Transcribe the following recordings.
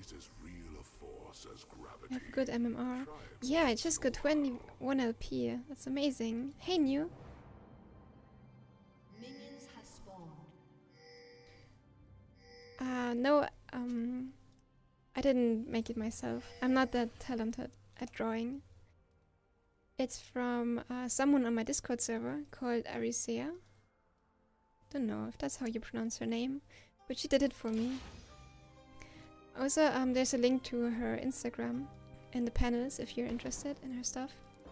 I have good MMR. Yeah, I just got 21 LP. That's amazing. Hey, new. Minions have spawned. No, I didn't make it myself. I'm not that talented at drawing. It's from someone on my Discord server called Arisea. Don't know if that's how you pronounce her name, but she did it for me. Also, there's a link to her Instagram in the panels if you're interested in her stuff.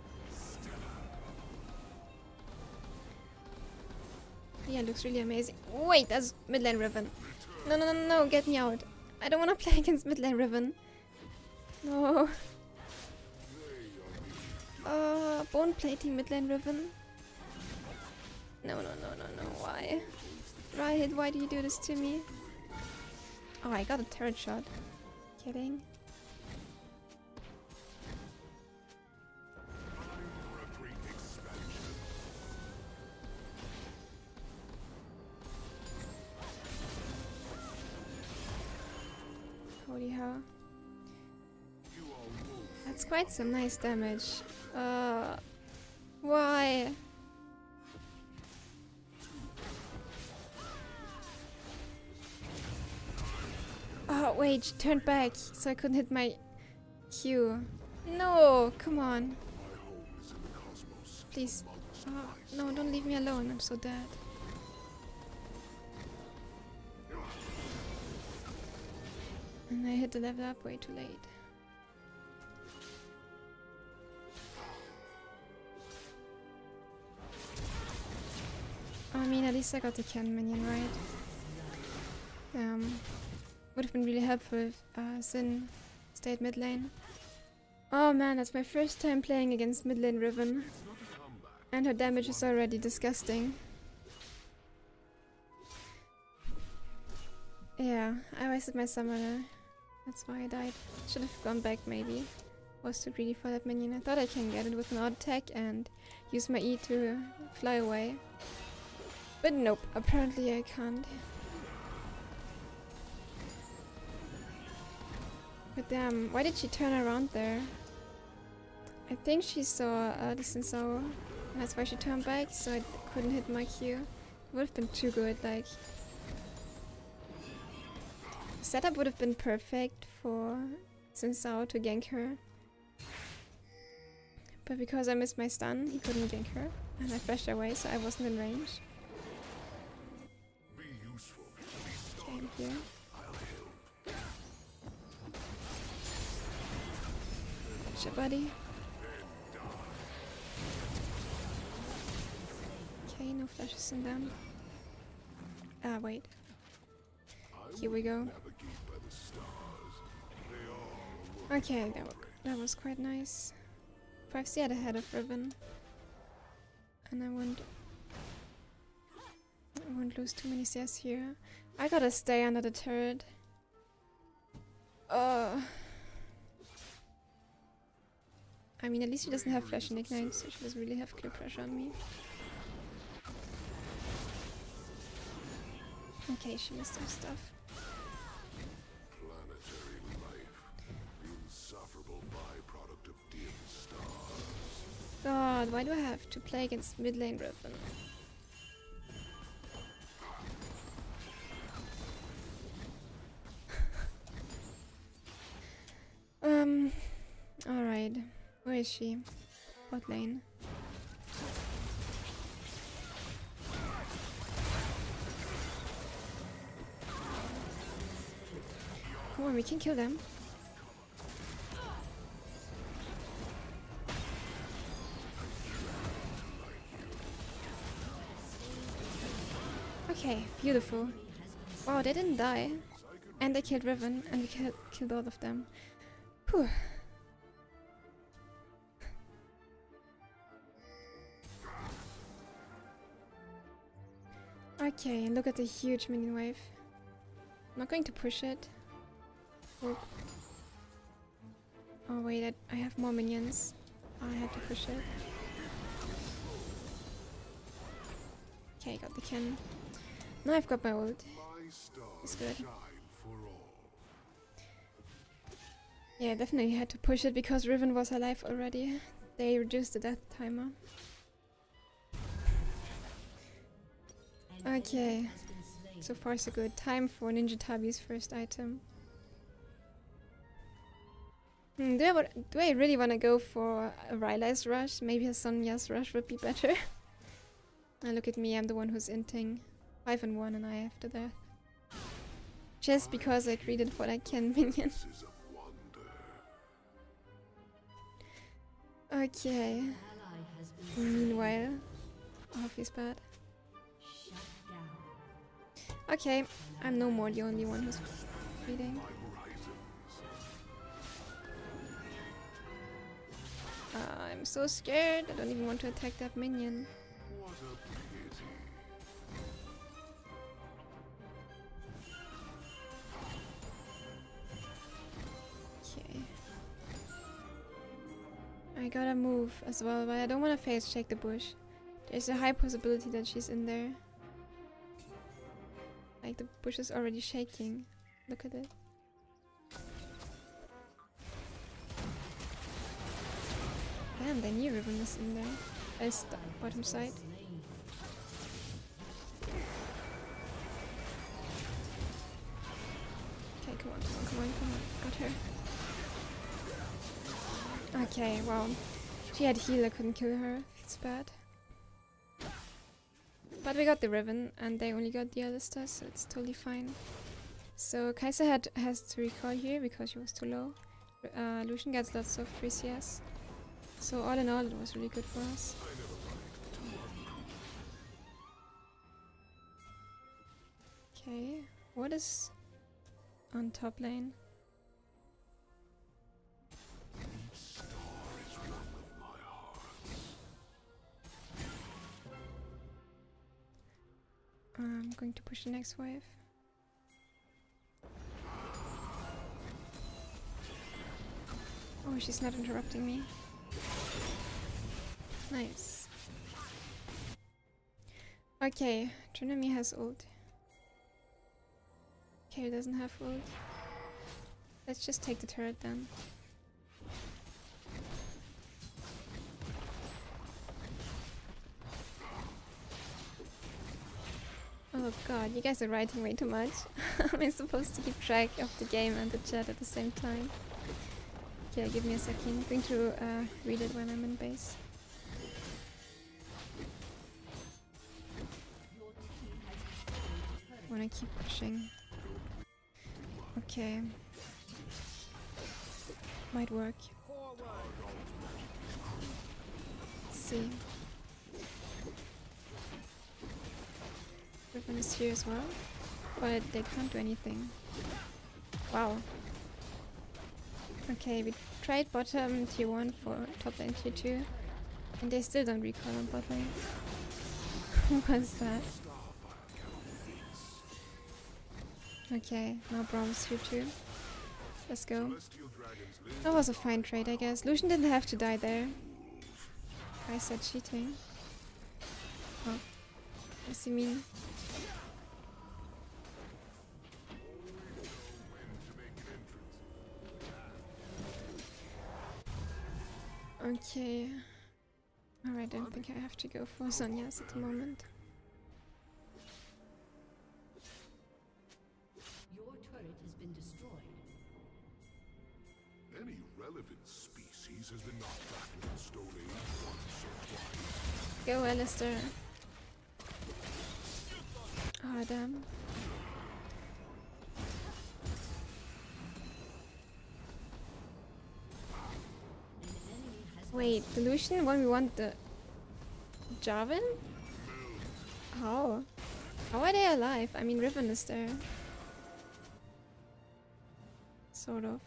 Yeah, it looks really amazing. Wait, that's Midland Riven. No, no, no, no, no, get me out. I don't want to play against Midland Riven. No. Bone plating Midland Riven. No, no, no, no, no, why? Riot, why do you do this to me? Oh, I got a turret shot. Kidding. Holy hell. That's quite some nice damage. Why? Oh, wait, she turned back, so I couldn't hit my Q. No, come on. Please. Oh, no, don't leave me alone, I'm so dead. And I hit the level up way too late. I mean, at least I got the cannon minion, right? Would have been really helpful if Sin stayed mid lane. Oh man, that's my first time playing against mid lane Riven. And her damage is already disgusting. Yeah, I wasted my summoner. That's why I died. Should have gone back maybe. Was too greedy for that minion. I thought I can get it with an odd attack and use my E to fly away. But nope, apparently I can't. But damn, why did she turn around there? I think she saw the Sensor, and that's why she turned back, so I couldn't hit my Q. It would have been too good, like... The setup would have been perfect for Sensor to gank her. But because I missed my stun, he couldn't gank her, and I flashed away, so I wasn't in range. Okay, I'm here. Gotcha, buddy. Okay, no flashes in them. Ah, wait. Here we go. Okay, that was quite nice. 5C ahead of Riven. And I won't lose too many CS here. I gotta stay under the turret. I mean, at least she doesn't have flash and ignite, so she doesn't really have clear pressure on me. Okay, she missed some stuff. God, why do I have to play against mid lane Riven? Alright. Where is she? Bot lane. Come on, we can kill them. Okay, beautiful. Wow, they didn't die. And they killed Riven, and we killed all of them. Whew. Okay, and look at the huge minion wave. I'm not going to push it. Oh, wait, I have more minions. I had to push it. Okay, got the cannon. Now I've got my ult. It's good. Yeah, definitely had to push it because Riven was alive already. They reduced the death timer. Okay, so far so good. Time for Ninja Tabi's first item. Do I really want to go for a Rylai's Rush? Maybe a Sonya's Rush would be better. And look at me, I'm the one who's inting 5 and 1 and I after death. Just because I treated for that Ken minion. Okay. Meanwhile, off is bad. Okay, I'm no more the only one who's feeding. I'm so scared. I don't even want to attack that minion. Okay. I gotta move as well, but I don't want to face check the bush. There's a high possibility that she's in there. Like the bush is already shaking. Look at it. Damn, they knew Riven was in there. As the bottom side. Okay, come on, come on, come on, come on. Got her. Okay, wow. She had heal, I couldn't kill her. It's bad. But we got the Riven, and they only got the Alistar, so it's totally fine. So Kai'Sa has to recall here because she was too low. Lucian gets lots of free CS. So all in all, it was really good for us. Okay, what is on top lane? I'm going to push the next wave. Oh, she's not interrupting me. Nice. Okay, Trinami has ult. Kayle doesn't have ult. Let's just take the turret then. Oh god, you guys are writing way too much. Am I supposed to keep track of the game and the chat at the same time? Okay, give me a second. I'm going to read it when I'm in base. Wanna keep pushing. Okay. Might work. Let's see. Riven is here as well, but they can't do anything. Wow. Okay, we tried bottom tier 1 for top lane tier 2, and they still don't recall on bot lane. What was that? Okay, now Braum's here too. Let's go. That was a fine trade, I guess. Lucian didn't have to die there. I said cheating. Oh, what's he mean? Okay. Alright, I don't think I have to go for Sonya's at the moment. Your turret has been destroyed. Any relevant species has been knocked back in the Stone Age once or twice. Go, Alistar. Oh, damn. Wait, the Lucian when we want the Jarvan? How? How are they alive? I mean, Riven is there. Sort of.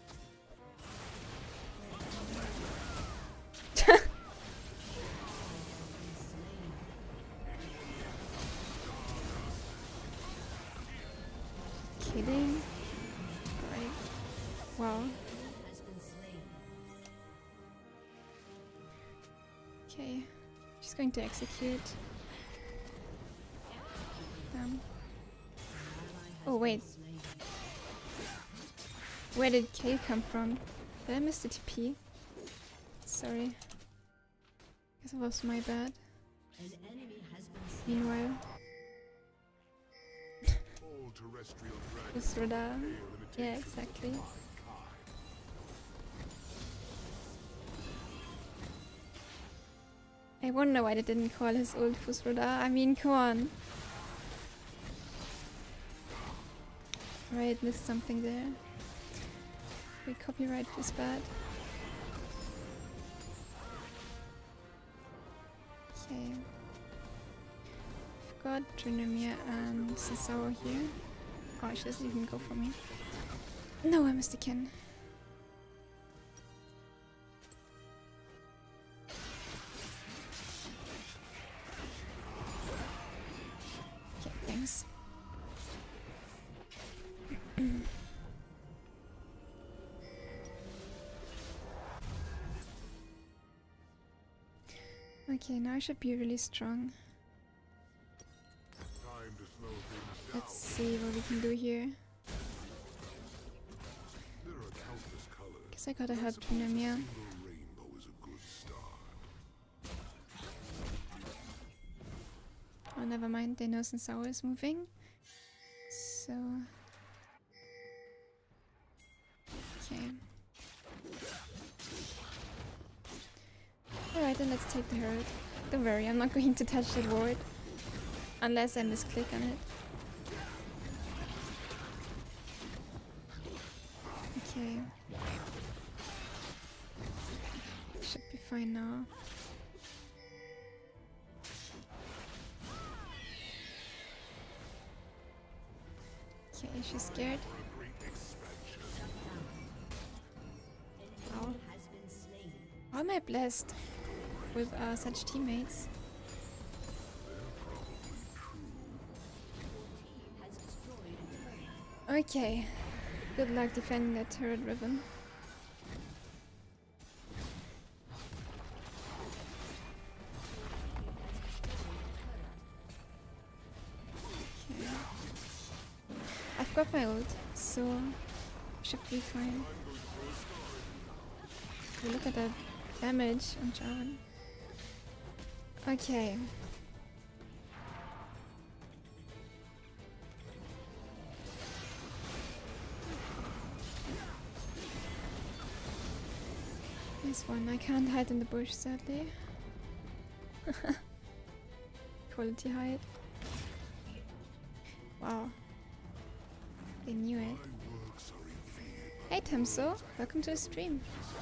Kidding? Alright. Wow. Okay. She's going to execute. Damn. Oh, wait. Where did Kale come from? Did I miss the TP? Sorry. Guess it was my bad. An enemy has been slain. Meanwhile, All terrestrial dragons this Radar. pale Yeah, imitation exactly. of my kind. I wonder why they didn't call his ult Fusroda. I mean, come on. Right, missed something there. The copyright is bad. Okay. I've got Trinomir and Sasao here. Oh, she doesn't even go for me. No, I missed the Ken. Okay, thanks. Okay, now I should be really strong. Time to slow things down. Let's see what we can do here. There are countless colors. Guess I gotta I help suppose a Trinomir. single rainbow is a good start. Oh, never mind. They know Sensao is moving. So... Okay. Alright, then let's take the Herald. Don't worry, I'm not going to touch that ward. Unless I misclick on it. Okay. Should be fine now. Okay, she's scared. Great expansion. Wow. Has been slain. How am I blessed with such teammates? Has destroyed a turret. Okay. Good luck defending that turret, Ribbon. Okay. I've got my ult, so should be fine. Okay, look at that damage on Jarvan. Okay. This one, I can't hide in the bush, sadly. Quality hide. Wow. They knew it. My works are revered. Hey Temso, welcome to the stream.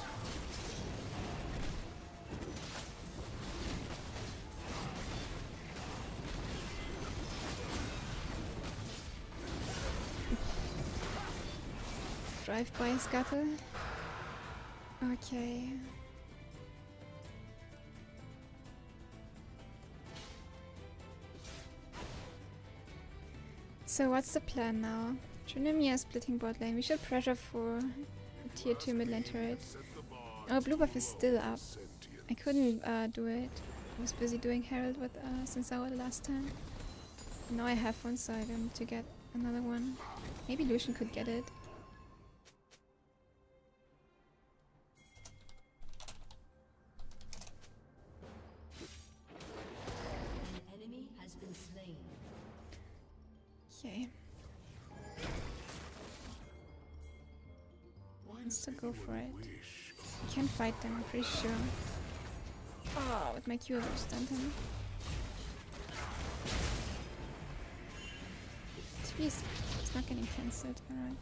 Drive-by scuttle. Okay. So what's the plan now? Trinomia is splitting bot lane. We should pressure for a tier 2 mid lane turret. Set the bar Oh, blue buff is still up. sentient. I couldn't do it. I was busy doing Herald with Sensao the last time. Now I have one, so I don't need to get another one. Maybe Lucian could get it. An enemy has been slain. Okay. Wants to go for it. Wish. I can fight them, I'm pretty sure. Oh, with my Q I will stun him. Jeez, it's not getting cancelled, alright.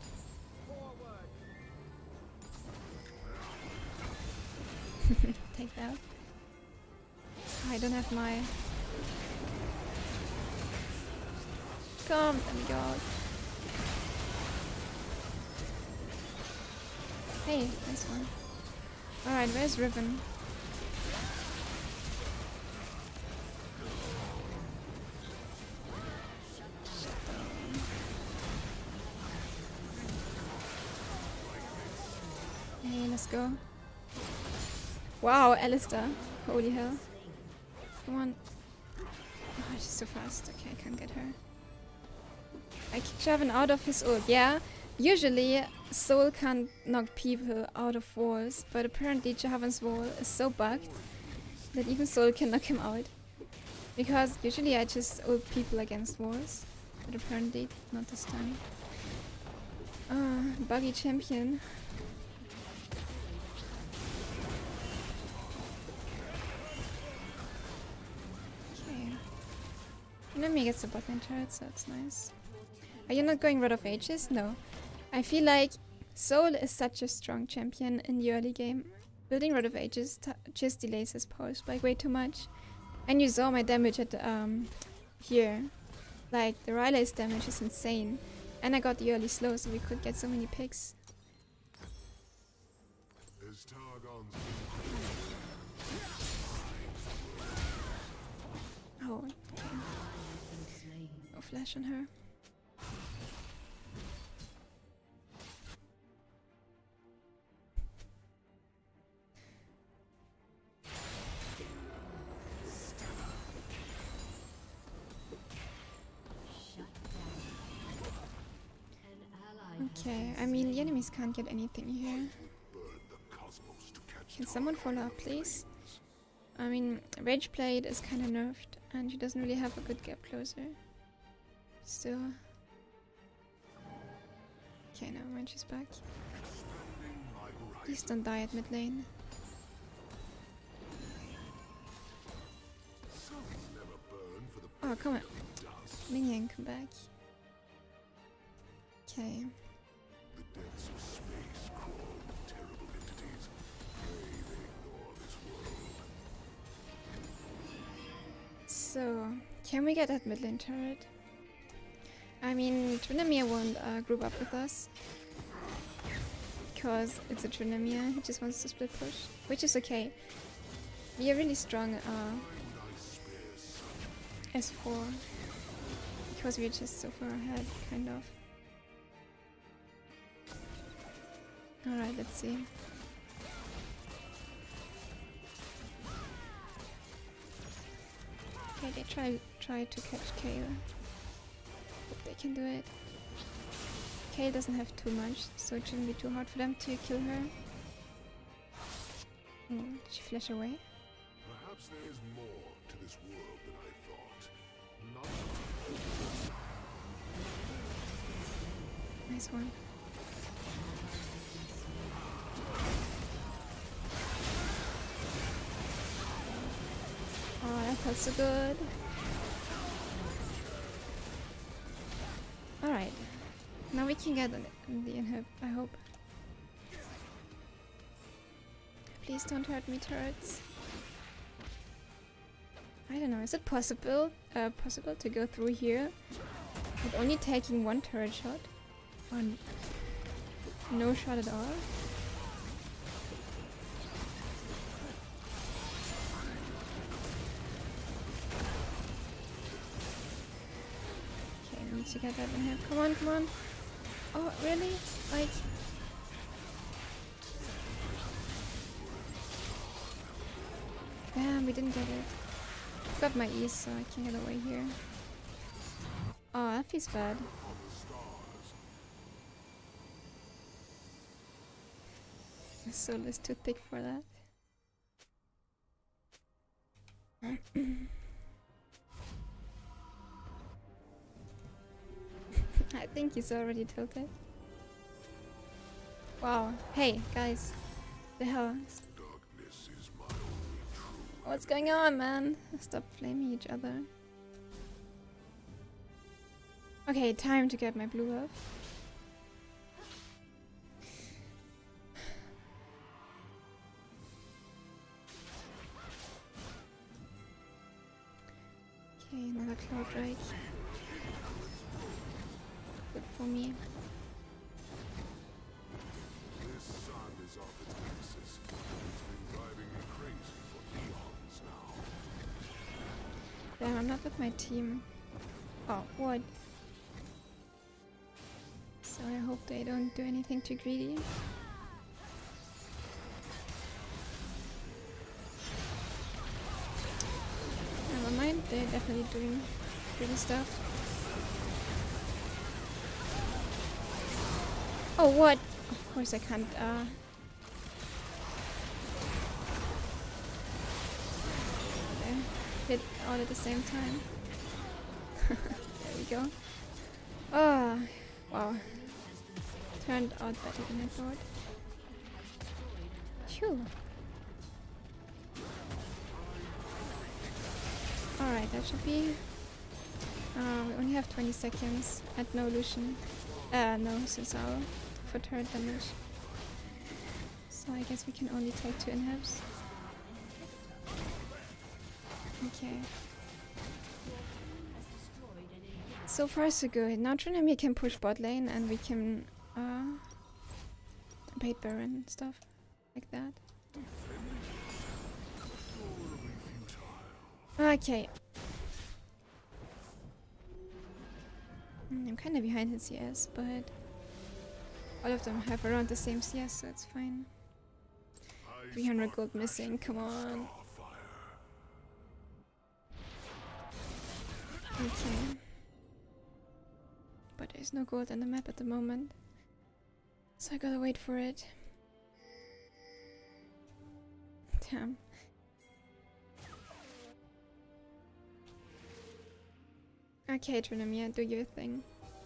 Take that. Oh, I don't have my... Come, let me go out. Hey, nice one. Alright, where's Riven? Hey, let's go. Wow, Alistair. Holy hell. Come on. Oh, she's so fast. Okay, I can't get her. I kicked Jarvan out of his ult. Yeah, Usually, Soul can't knock people out of walls, but apparently Javan's wall is so bugged that even Soul can knock him out. Because usually I just ult people against walls, but apparently not this time. Buggy champion. Okay. Enemy gets the bottom turret, so it's nice. Are you not going Rod of Ages? No. I feel like Soul is such a strong champion in the early game. Building Rod of Ages just delays his power spike way too much. And you saw my damage at here. Like, the Rylai's damage is insane. And I got the early slow, so we could get so many picks. As Targon's Oh, okay. No flash on her. Okay, I mean, the enemies can't get anything here. burn the cosmos to catch Can someone follow up, please? I mean, Rage Blade is kind of nerfed, and she doesn't really have a good gap closer. Still. Okay, never mind, she's back. Please don't die at mid lane. never burn for the Oh, come on. dust. Minion, come back. Okay. The depths of space crawl with terrible entities. May they ignore this world. So, can we get that mid lane turret? I mean, Tryndamere won't group up with us. Because it's a Tryndamere, he just wants to split push. Which is okay. We are really strong S4. Because we're just so far ahead, kind of. Alright, let's see. Okay, they try to catch Kayle. Hope they can do it. Kayle doesn't have too much, so it shouldn't be too hard for them to kill her. Oh, did she flash away? Perhaps there is more to this world than I thought. Not Nice one. Oh, that felt so good. Alright. Now we can get the inhib, I hope. Please don't hurt me, turrets. I don't know, is it possible to go through here with only taking one turret shot? Or no shot at all? Okay, I need to get that in here. Come on, come on. Oh, really? Like... Damn, we didn't get it. I've got my E's, so I can get away here. Oh, that feels bad. My soul is too thick for that. I think he's already tilted. Wow. Hey, guys. The hell? darkness is my only true. What's going on, man? Stop flaming each other. Okay, time to get my blue buff. Okay, another Cloud Drake. Good for me. This sun is off its axis. It's been driving me crazy for eons now. Damn, I'm not with my team. Oh, what? So I hope they don't do anything too greedy. Never mind, they're definitely doing greedy stuff. Oh, what? Of course I can't, hit all at the same time. There we go. Oh, wow. Turned out better than I thought. Phew. Alright, that should be... we only have 20 seconds and no Lucian. No Cesaro for turret damage. So I guess we can only take 2 inhibs. Okay. So far so good. Now Tryndamere can push bot lane and we can bait Baron and stuff like that. Okay. I'm kind of behind in CS, but all of them have around the same CS, so it's fine. 300 gold missing, come on. Okay. But there's no gold on the map at the moment, so I gotta wait for it. Damn. Okay, Tryndamere, do your thing.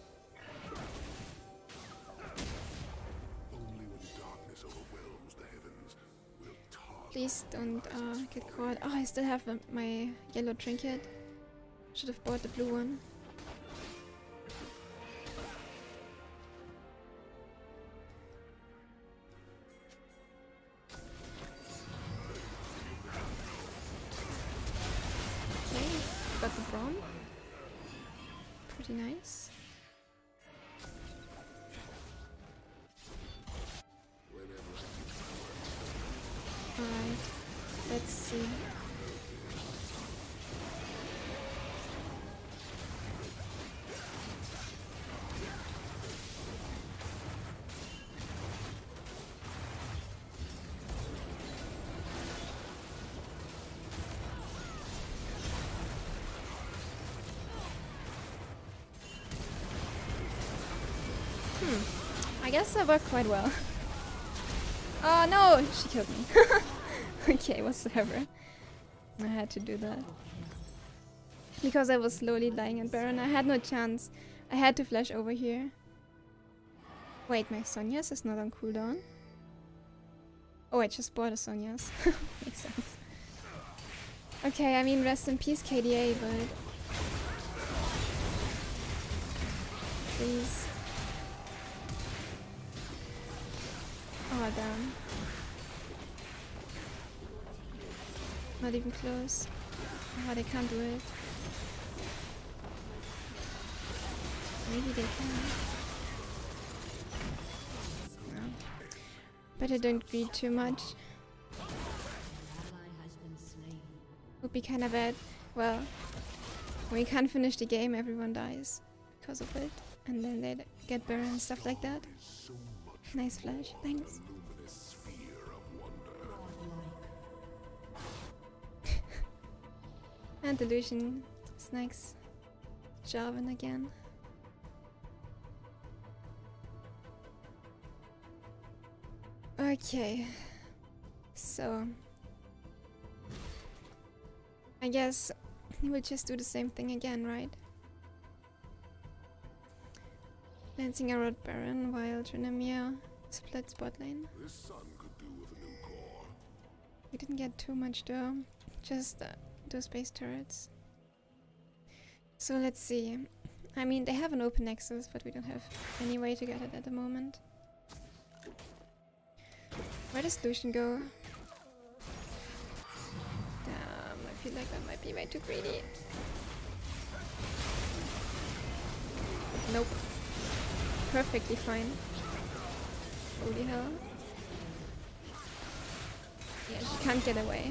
Only when darkness overwhelms the heavens will Tarth Please don't get caught. Oh, I still have my yellow trinket. Should have bought the blue one. Okay, got the Braum. Pretty nice. Alright, let's see. I guess that worked quite well. Oh no! She killed me. Okay, whatsoever. I had to do that. Because I was slowly dying at Baron, I had no chance. I had to flash over here. Wait, my Sonya's is not on cooldown. Oh, I just bought a Sonya's. Makes sense. Okay, I mean, rest in peace, KDA, but... Please. Oh, damn. Not even close. Oh, they can't do it. Maybe they can. No. Better don't greed too much. Would be kinda bad. Well, when you can't finish the game, everyone dies because of it. And then they get burned and stuff like that. Nice flash, thanks. And Delusion snacks Jarvan again. Okay, so I guess we'll just do the same thing again, right? Lancing a Road Baron while Tryndamere splits bot lane. This sun could do with a new core. We didn't get too much though, just those base turrets. So let's see. I mean, they have an open nexus, but we don't have any way to get it at the moment. Where does Lucian go? Damn, I feel like I might be way too greedy. Nope. Perfectly fine. Holy hell. Yeah, she can't get away.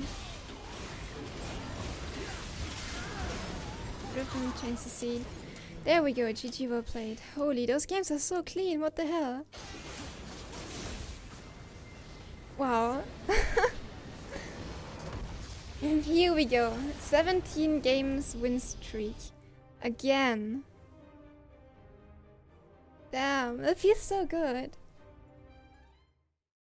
Griffin, change the seed. There we go, GG, well played. Holy, those games are so clean, what the hell? Wow. And here we go. 17 games win streak. Again. Damn, that feels so good.